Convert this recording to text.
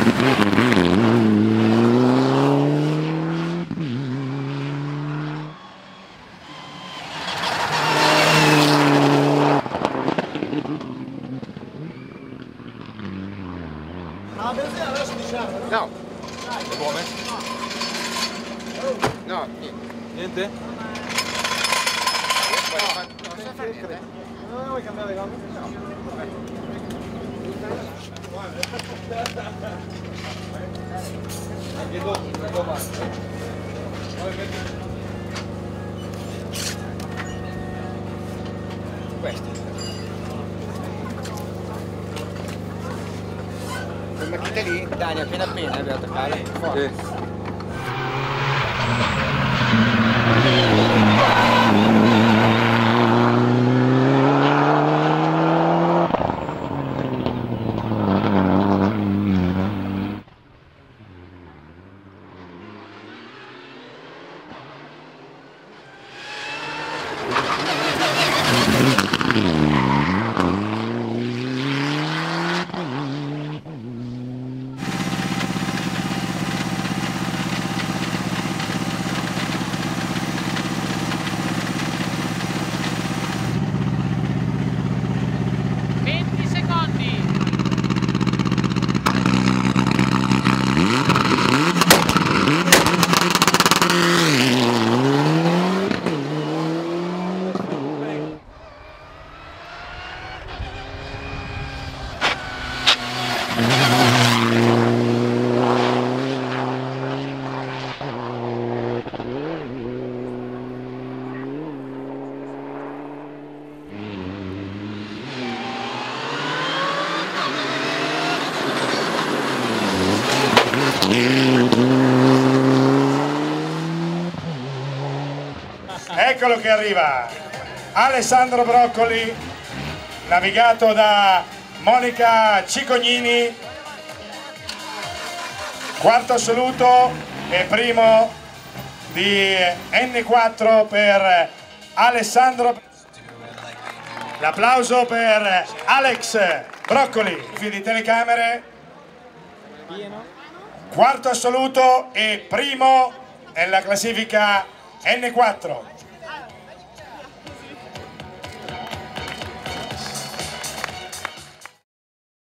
La benzina adesso diciamo. No. È buone? No, niente. Niente? Non so fare niente. Non vuoi cambiare le gomme? No. Anche dopo basta. Questi. Quel macchite lì, Dani, appena devi attaccare. Forte. Sì. Eccolo che arriva Alessandro Broccoli, navigato da Monica Cicognini, quarto assoluto e primo di N4 per Alessandro. L'applauso per Alex Broccoli, di telecamere, quarto assoluto e primo nella classifica N4.